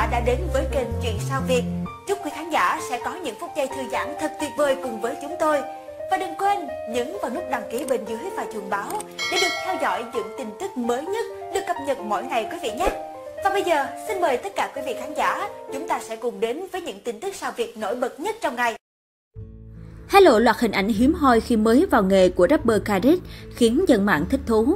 đã đến với kênh Chuyện Sao Việt. Chúc quý khán giả sẽ có những phút giây thư giãn thật tuyệt vời cùng với chúng tôi. Và đừng quên nhấn vào nút đăng ký bên dưới và chuông báo để được theo dõi những tin tức mới nhất được cập nhật mỗi ngày quý vị nhé. Và bây giờ, xin mời tất cả quý vị khán giả, chúng ta sẽ cùng đến với những tin tức sao Việt nổi bật nhất trong ngày. Hé lộ loạt hình ảnh hiếm hoi khi mới vào nghề của rapper Kharis khiến dân mạng thích thú.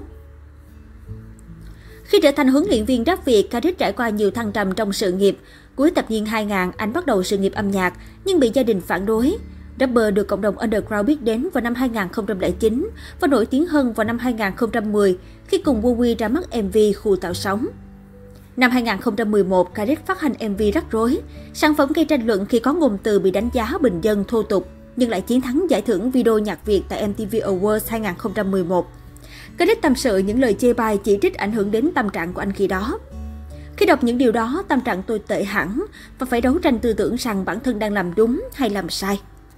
Khi trở thành huấn luyện viên rap Việt, Kharis trải qua nhiều thăng trầm trong sự nghiệp. Cuối thập niên 2000, anh bắt đầu sự nghiệp âm nhạc nhưng bị gia đình phản đối. Rapper được cộng đồng underground biết đến vào năm 2009 và nổi tiếng hơn vào năm 2010 khi cùng Wowy ra mắt MV Khu Tạo Sóng. Năm 2011, Kharis phát hành MV Rắc Rối. Sản phẩm gây tranh luận khi có ngôn từ bị đánh giá bình dân thô tục, nhưng lại chiến thắng giải thưởng video nhạc Việt tại MTV Awards 2011. Kharis tâm sự những lời chê bai chỉ trích ảnh hưởng đến tâm trạng của anh khi đó. Khi đọc những điều đó, tâm trạng tôi tệ hẳn và phải đấu tranh tư tưởng rằng bản thân đang làm đúng hay làm sai.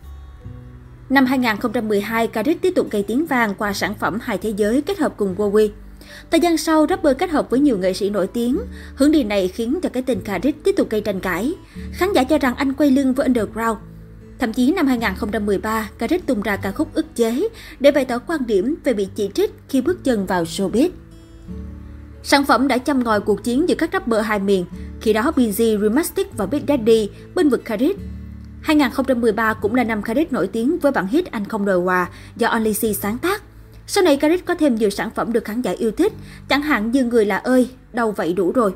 Năm 2012, Kharis tiếp tục gây tiếng vang qua sản phẩm Hai Thế Giới kết hợp cùng Wowy. Thời gian sau, rapper kết hợp với nhiều nghệ sĩ nổi tiếng. Hướng đi này khiến cho cái tên Kharis tiếp tục gây tranh cãi. Khán giả cho rằng anh quay lưng với underground. Thậm chí năm 2013, Kharis tung ra ca khúc Ức Chế để bày tỏ quan điểm về bị chỉ trích khi bước chân vào showbiz. Sản phẩm đã châm ngòi cuộc chiến giữa các rapper hai miền, khi đó Binz, Rhymastic và Big Daddy bên vực Kharis. 2013 cũng là năm Kharis nổi tiếng với bản hit Anh Không Đòi Quà do Only C sáng tác. Sau này Kharis có thêm nhiều sản phẩm được khán giả yêu thích, chẳng hạn như Người Là Ơi, Đâu Vậy Đủ Rồi.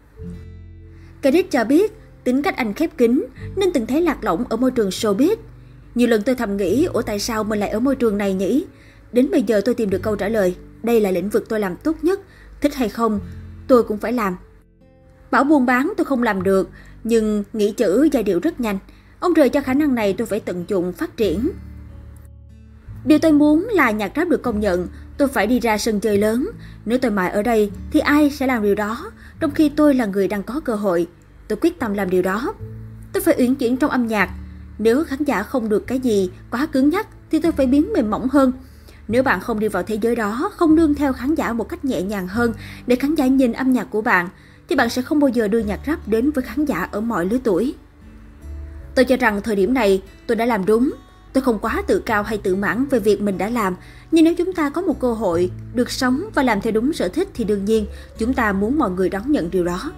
Kharis cho biết, tính cách anh khép kín nên từng thấy lạc lõng ở môi trường showbiz. Nhiều lần tôi thầm nghĩ, ủa tại sao mình lại ở môi trường này nhỉ? Đến bây giờ tôi tìm được câu trả lời, đây là lĩnh vực tôi làm tốt nhất, thích hay không, tôi cũng phải làm. Bảo buôn bán tôi không làm được, nhưng nghĩ chữ giai điệu rất nhanh. Ông trời cho khả năng này tôi phải tận dụng phát triển. Điều tôi muốn là nhạc rap được công nhận, tôi phải đi ra sân chơi lớn. Nếu tôi mãi ở đây thì ai sẽ làm điều đó, trong khi tôi là người đang có cơ hội. Tôi quyết tâm làm điều đó. Tôi phải uyển chuyển trong âm nhạc. Nếu khán giả không được cái gì quá cứng nhắc thì tôi phải biến mềm mỏng hơn. Nếu bạn không đi vào thế giới đó, không nương theo khán giả một cách nhẹ nhàng hơn để khán giả nhìn âm nhạc của bạn, thì bạn sẽ không bao giờ đưa nhạc rap đến với khán giả ở mọi lứa tuổi. Tôi cho rằng thời điểm này tôi đã làm đúng. Tôi không quá tự cao hay tự mãn về việc mình đã làm, nhưng nếu chúng ta có một cơ hội được sống và làm theo đúng sở thích thì đương nhiên chúng ta muốn mọi người đón nhận điều đó.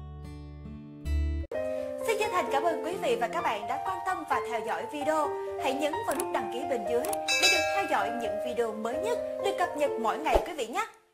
Xin chân thành cảm ơn quý vị và các bạn đã quan tâm và theo dõi video. Hãy nhấn vào nút đăng ký bên dưới để được theo dõi những video mới nhất được cập nhật mỗi ngày quý vị nhé.